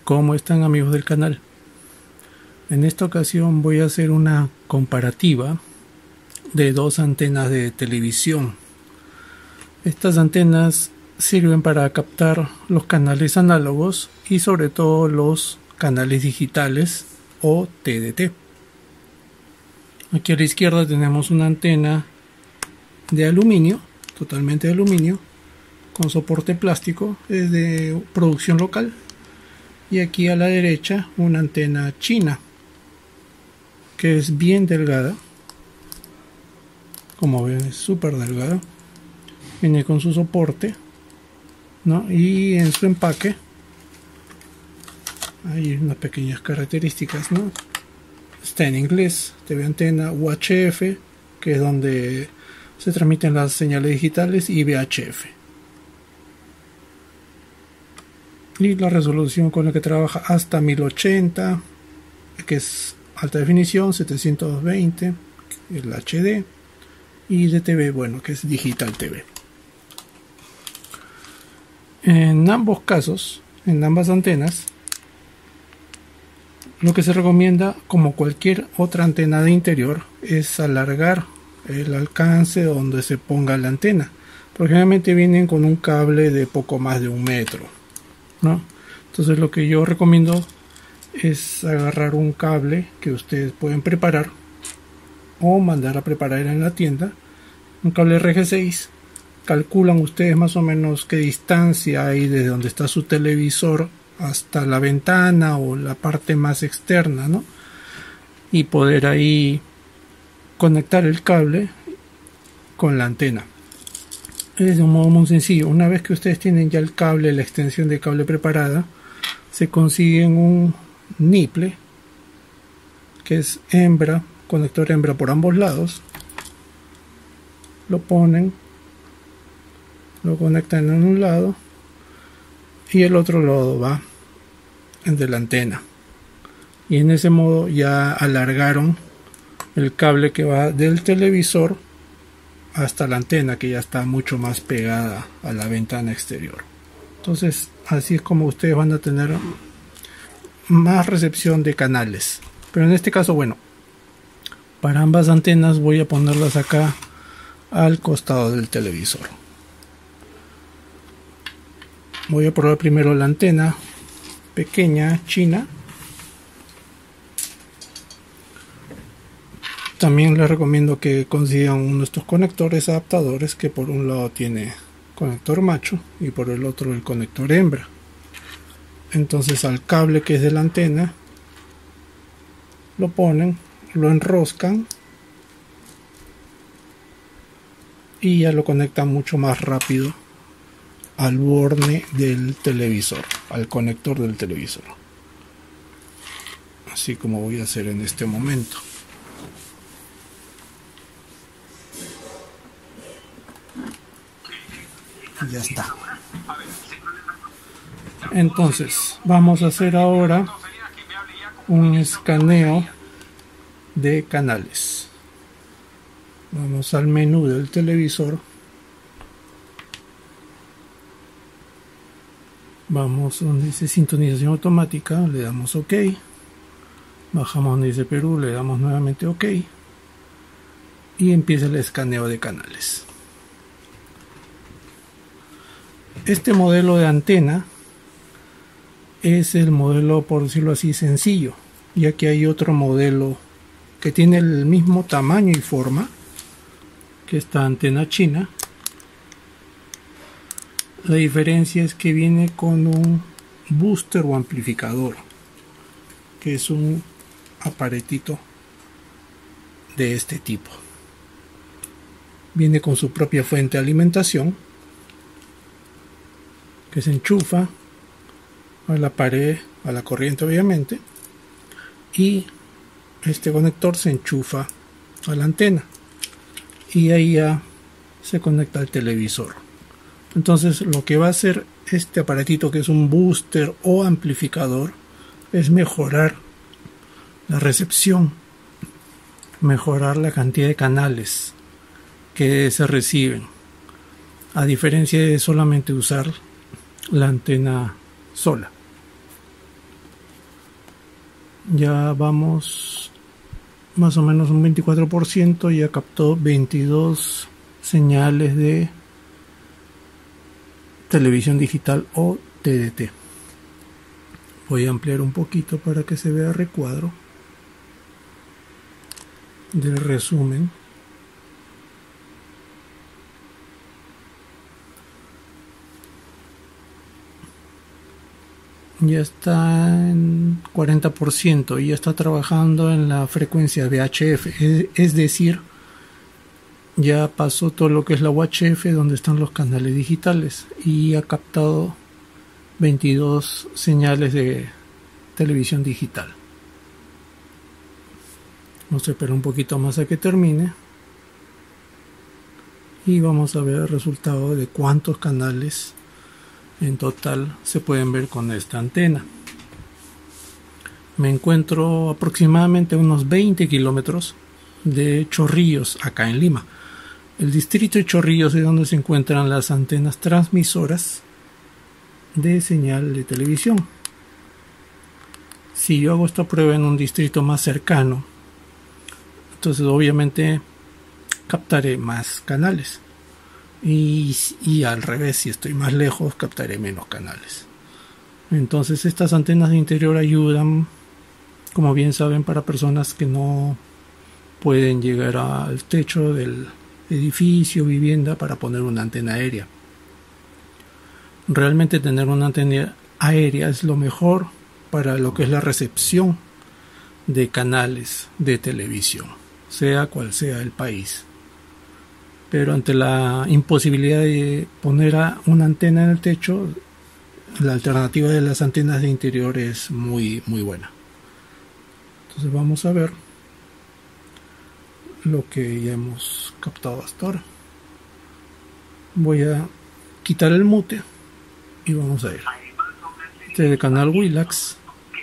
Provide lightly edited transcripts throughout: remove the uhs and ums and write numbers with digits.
¿Cómo están, amigos del canal? En esta ocasión voy a hacer una comparativa de dos antenas de televisión. Estas antenas sirven para captar los canales análogos y sobre todo los canales digitales o TDT. Aquí a la izquierda tenemos una antena de aluminio, totalmente de aluminio, con soporte plástico, es de producción local. Y aquí a la derecha una antena china, que es bien delgada, como ven es súper delgada, viene con su soporte, ¿no? Y en su empaque hay unas pequeñas características, ¿no? Está en inglés, TV antena UHF, que es donde se transmiten las señales digitales, y VHF. Y la resolución con la que trabaja hasta 1080, que es alta definición, 720, el HD, y de TV, bueno, que es Digital TV. En ambos casos, en ambas antenas, lo que se recomienda, como cualquier otra antena de interior, es alargar el alcance donde se ponga la antena, porque generalmente vienen con un cable de poco más de 1 metro, ¿no? Entonces lo que yo recomiendo es agarrar un cable que ustedes pueden preparar o mandar a preparar en la tienda, un cable RG6. Calculan ustedes más o menos qué distancia hay desde donde está su televisor hasta la ventana o la parte más externa, ¿no? Y poder ahí conectar el cable con la antena. Es de un modo muy sencillo. Una vez que ustedes tienen ya el cable, la extensión de cable preparada, se consiguen un niple que es hembra, conector hembra por ambos lados. Lo ponen, lo conectan en un lado y el otro lado va de la antena, y en ese modo ya alargaron el cable que va del televisor hasta la antena, que ya está mucho más pegada a la ventana exterior. Entonces así es como ustedes van a tener más recepción de canales. Pero en este caso, bueno, para ambas antenas voy a ponerlas acá al costado del televisor. Voy a probar primero la antena pequeña china. También les recomiendo que consigan uno de estos conectores adaptadores, que por un lado tiene conector macho y por el otro el conector hembra. Entonces al cable que es de la antena lo ponen, lo enroscan y ya lo conectan mucho más rápido al borde del televisor, al conector del televisor, así como voy a hacer en este momento. Ya está. Entonces vamos a hacer ahora un escaneo de canales. Vamos al menú del televisor, vamos donde dice sintonización automática, le damos OK, bajamos donde dice Perú, le damos nuevamente OK y empieza el escaneo de canales. Este modelo de antena es el modelo, por decirlo así, sencillo, ya que hay otro modelo que tiene el mismo tamaño y forma que esta antena china. La diferencia es que viene con un booster o amplificador, que es un aparatito de este tipo. Viene con su propia fuente de alimentación, que se enchufa a la pared, a la corriente obviamente, y este conector se enchufa a la antena y ahí ya se conecta al televisor. Entonces lo que va a hacer este aparatito, que es un booster o amplificador, es mejorar la recepción, mejorar la cantidad de canales que se reciben, a diferencia de solamente usar la antena sola. Ya vamos más o menos un 24%, ya captó 22 señales de televisión digital o TDT. Voy a ampliar un poquito para que se vea recuadro del resumen. Ya está en 40% y ya está trabajando en la frecuencia VHF, es decir, ya pasó todo lo que es la UHF donde están los canales digitales y ha captado 22 señales de televisión digital. Vamos a esperar un poquito más a que termine y vamos a ver el resultado de cuántos canales en total se pueden ver con esta antena. Me encuentro aproximadamente a unos 20 kilómetros de Chorrillos, acá en Lima. El distrito de Chorrillos es donde se encuentran las antenas transmisoras de señal de televisión. Si yo hago esta prueba en un distrito más cercano, entonces obviamente captaré más canales. Y al revés, si estoy más lejos, captaré menos canales. Entonces estas antenas de interior ayudan, como bien saben, para personas que no pueden llegar al techo del edificio, vivienda, para poner una antena aérea. Realmente tener una antena aérea es lo mejor para lo que es la recepción de canales de televisión, sea cual sea el país. Pero ante la imposibilidad de poner una antena en el techo, la alternativa de las antenas de interior es muy buena. Entonces vamos a ver lo que ya hemos captado hasta ahora. Voy a quitar el mute y vamos a ir. Este es el canal Willax.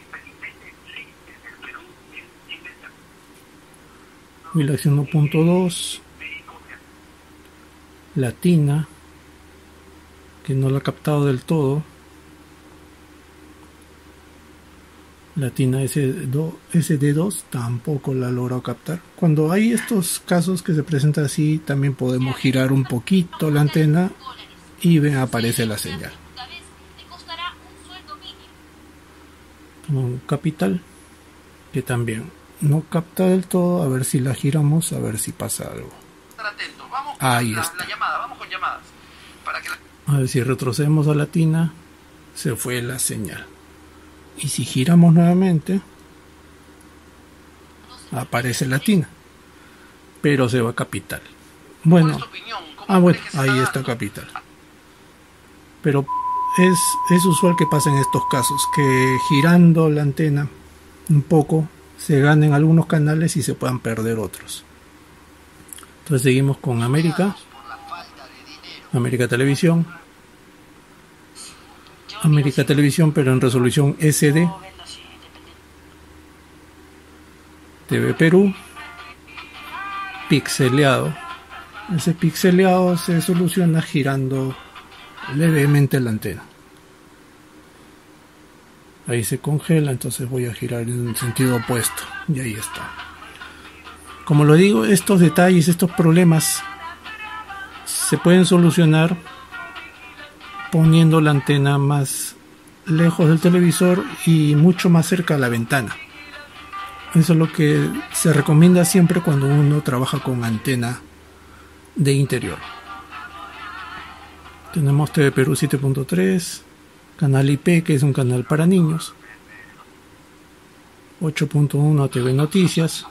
Willax 1.2. Latina, que no la ha captado del todo. Latina SD2 tampoco la ha logrado captar. Cuando hay estos casos que se presentan así, también podemos girar un poquito la antena y aparece la señal. Capital, que también no capta del todo. A ver si la giramos, a ver si pasa algo. Ahí está. A ver si retrocedemos a Latina, se fue la señal. Y si giramos nuevamente, aparece Latina, pero se va a Capital. Bueno, bueno, ahí está Capital. Pero es usual que pasen estos casos, que girando la antena un poco se ganen algunos canales y se puedan perder otros. Entonces seguimos con América Televisión, pero en resolución SD, TV Perú, pixeleado. Ese pixeleado se soluciona girando levemente la antena. Ahí se congela, entonces voy a girar en el sentido opuesto y ahí está. Como lo digo, estos detalles, estos problemas se pueden solucionar poniendo la antena más lejos del televisor y mucho más cerca de la ventana. Eso es lo que se recomienda siempre cuando uno trabaja con antena de interior. Tenemos TV Perú 7.3, canal IP, que es un canal para niños, 8.1 TV Noticias,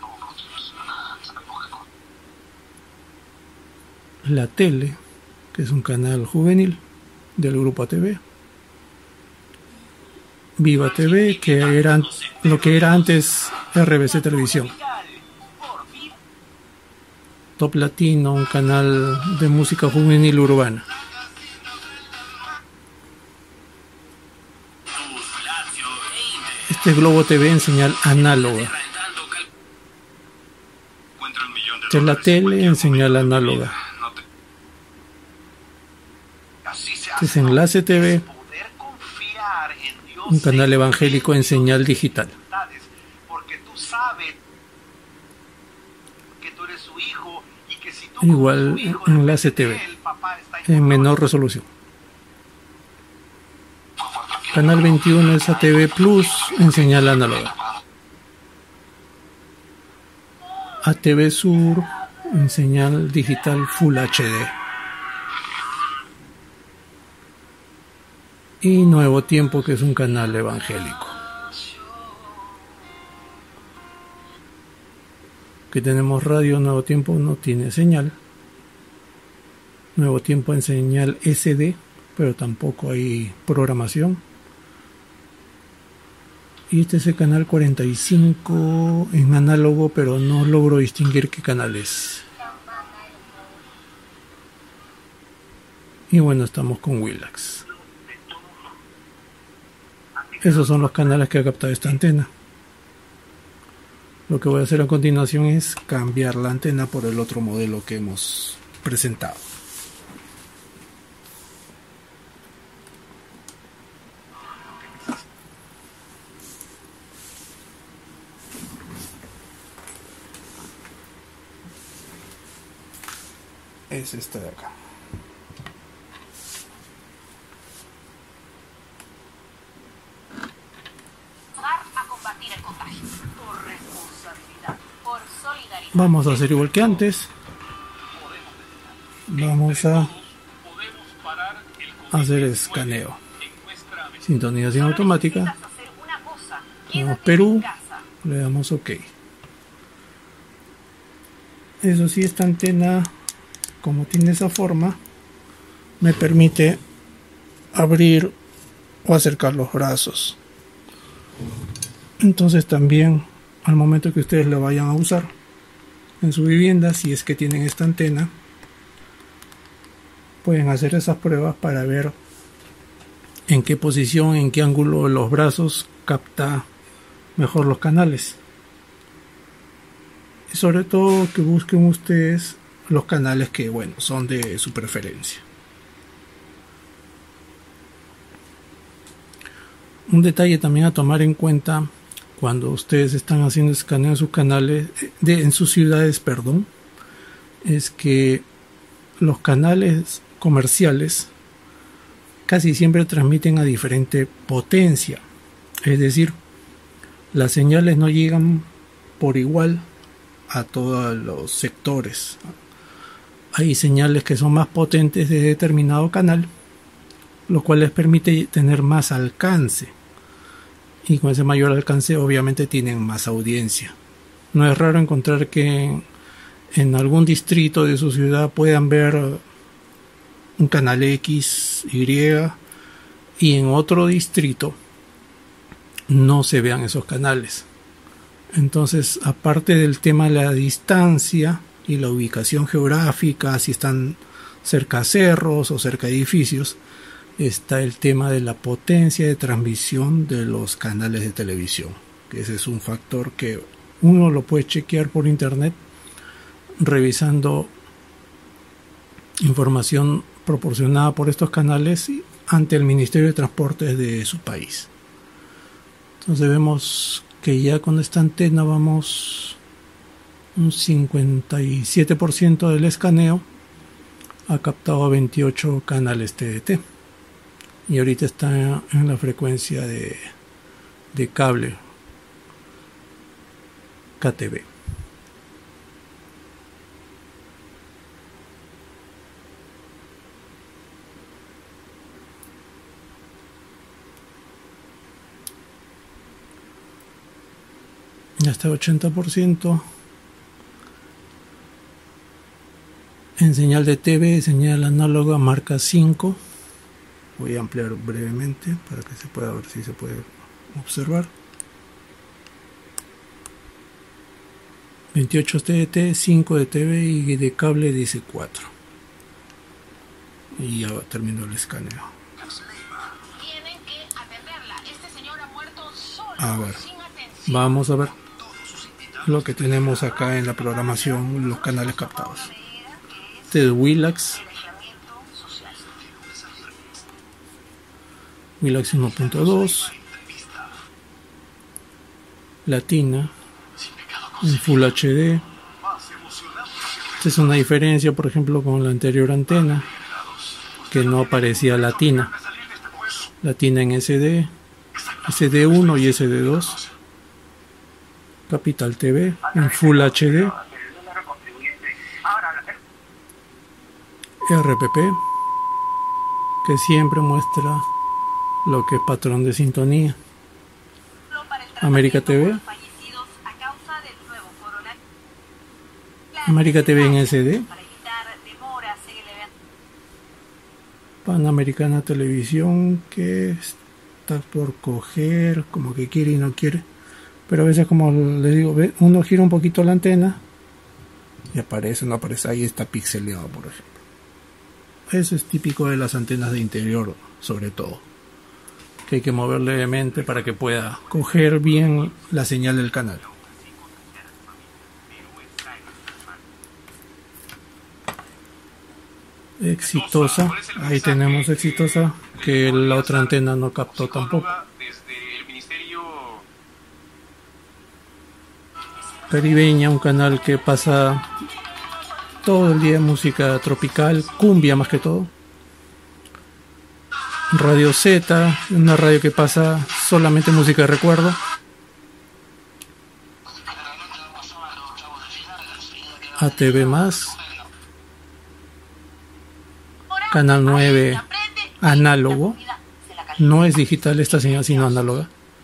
La Tele, que es un canal juvenil del grupo ATV, Viva TV, que era lo que era antes RBC Televisión, Top Latino, un canal de música juvenil urbana, este es Globo TV en señal análoga, esta es la tele en señal análoga, este es Enlace TV, un canal evangélico en señal digital. Igual enlace TV en menor resolución. Canal 21 es ATV Plus en señal análoga. ATV Sur en señal digital Full HD. Y Nuevo Tiempo, que es un canal evangélico. Que tenemos radio. Nuevo Tiempo no tiene señal. Nuevo Tiempo en señal SD, pero tampoco hay programación. Y este es el canal 45 en análogo, pero no logro distinguir qué canal es. Y bueno, estamos con Willax. Esos son los canales que ha captado esta antena. Lo que voy a hacer a continuación es cambiar la antena por el otro modelo que hemos presentado. Es esta de acá. Vamos a hacer igual que antes. Vamos a hacer escaneo. Sintonización automática. Tenemos Perú. Le damos OK. Eso sí, esta antena, como tiene esa forma, me permite abrir o acercar los brazos. Entonces también, al momento que ustedes la vayan a usar en su vivienda, si es que tienen esta antena, pueden hacer esas pruebas para ver en qué posición, en qué ángulo los brazos capta mejor los canales. Y sobre todo que busquen ustedes los canales que, bueno, son de su preferencia. Un detalle también a tomar en cuenta cuando ustedes están haciendo escaneo en sus canales, en sus ciudades, perdón, es que los canales comerciales casi siempre transmiten a diferente potencia. Es decir, las señales no llegan por igual a todos los sectores. Hay señales que son más potentes de determinado canal, lo cual les permite tener más alcance. Y con ese mayor alcance obviamente tienen más audiencia. No es raro encontrar que en algún distrito de su ciudad puedan ver un canal X, Y, y en otro distrito no se vean esos canales. Entonces, aparte del tema de la distancia y la ubicación geográfica, si están cerca a cerros o cerca a edificios, está el tema de la potencia de transmisión de los canales de televisión, que ese es un factor que uno lo puede chequear por internet revisando información proporcionada por estos canales ante el Ministerio de Transportes de su país. Entonces vemos que ya con esta antena vamos un 57% del escaneo ha captado a 28 canales TDT. Y ahorita está en la frecuencia de cable KTV. Ya está 80%. En señal de TV, señal análoga marca 5. Voy a ampliar brevemente para que se pueda ver si se puede observar. 28 TDT, 5 de TV y de cable dice 4. Y ya terminó el escaneo. A ver, vamos a ver lo que tenemos acá en la programación, los canales captados. Este es Willax. Willax 1.2, Latina en Full HD. Esta es una diferencia, por ejemplo, con la anterior antena, que no aparecía latina. Latina en SD, SD1 y SD2. Capital TV en Full HD. RPP, que siempre muestra lo que es patrón de sintonía. América TV. América TV en SD. Panamericana Televisión, que está por coger, como que quiere y no quiere. Pero a veces, como les digo, uno gira un poquito la antena y aparece, no aparece. Ahí está pixeleado, por ejemplo. Eso es típico de las antenas de interior, sobre todo, que hay que mover levemente para que pueda coger bien la señal del canal. Exitosa, ahí tenemos Exitosa, que la otra antena no captó tampoco. Caribeña, un canal que pasa todo el día música tropical, cumbia más que todo. Radio Z, una radio que pasa solamente música de recuerdo. ATV más. Canal 9 análogo. No es digital esta señal, sino análoga.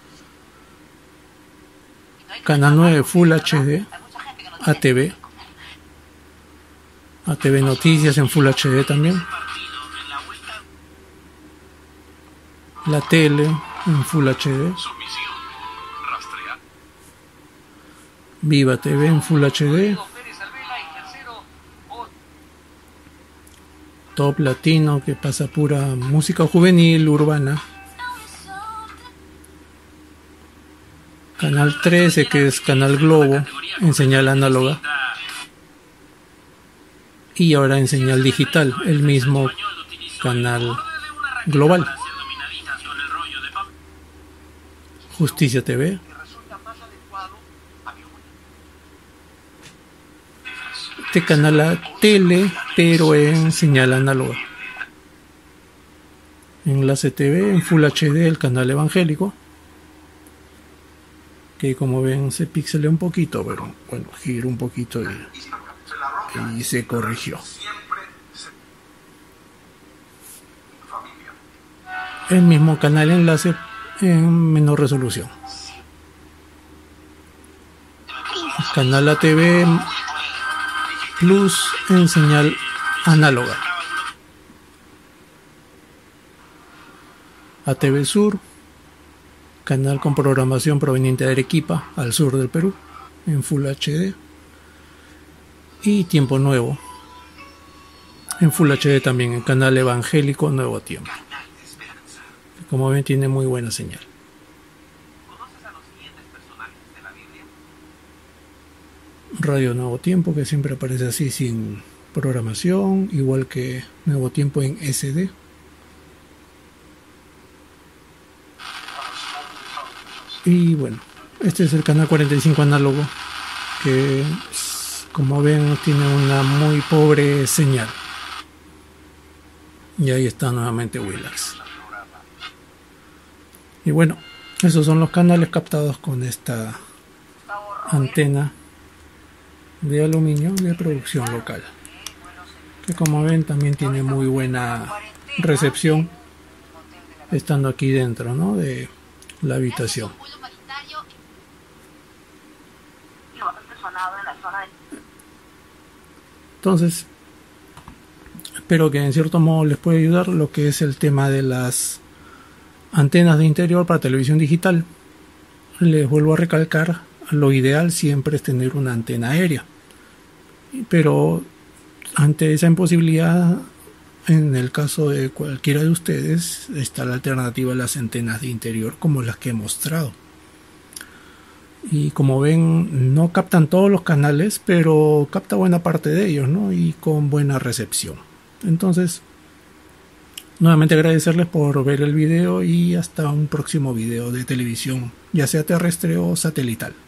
Canal 9 Full HD. ATV. ATV Noticias en Full HD también. La tele en Full HD. Viva TV en Full HD. Top Latino, que pasa pura música juvenil, urbana. Canal 13, que es Canal Globo, en señal análoga. Y ahora en señal digital, el mismo canal global. Justicia TV. Este canal a tele, pero en señal análoga. Enlace TV en Full HD, el canal evangélico, que como ven se pixelea un poquito, pero bueno, giro un poquito y se corrigió. El mismo canal enlace en menor resolución. Canal ATV Plus en señal análoga. ATV Sur, canal con programación proveniente de Arequipa, al sur del Perú, en Full HD. Y Tiempo Nuevo, en Full HD también, el canal evangélico Nuevo Tiempo. Como ven, tiene muy buena señal. Radio Nuevo Tiempo, que siempre aparece así sin programación, igual que Nuevo Tiempo en SD. Y bueno, este es el canal 45 análogo, que como ven tiene una muy pobre señal. Y ahí está nuevamente Willax. Y bueno, esos son los canales captados con esta antena de aluminio de producción local, que como ven también tiene muy buena recepción estando aquí dentro, ¿no?, de la habitación. Entonces espero que en cierto modo les pueda ayudar lo que es el tema de las antenas de interior para televisión digital. Les vuelvo a recalcar, lo ideal siempre es tener una antena aérea, pero ante esa imposibilidad, en el caso de cualquiera de ustedes, está la alternativa a las antenas de interior, como las que he mostrado. Y como ven, no captan todos los canales, pero capta buena parte de ellos, ¿no?, y con buena recepción. Entonces, nuevamente agradecerles por ver el video y hasta un próximo video de televisión, ya sea terrestre o satelital.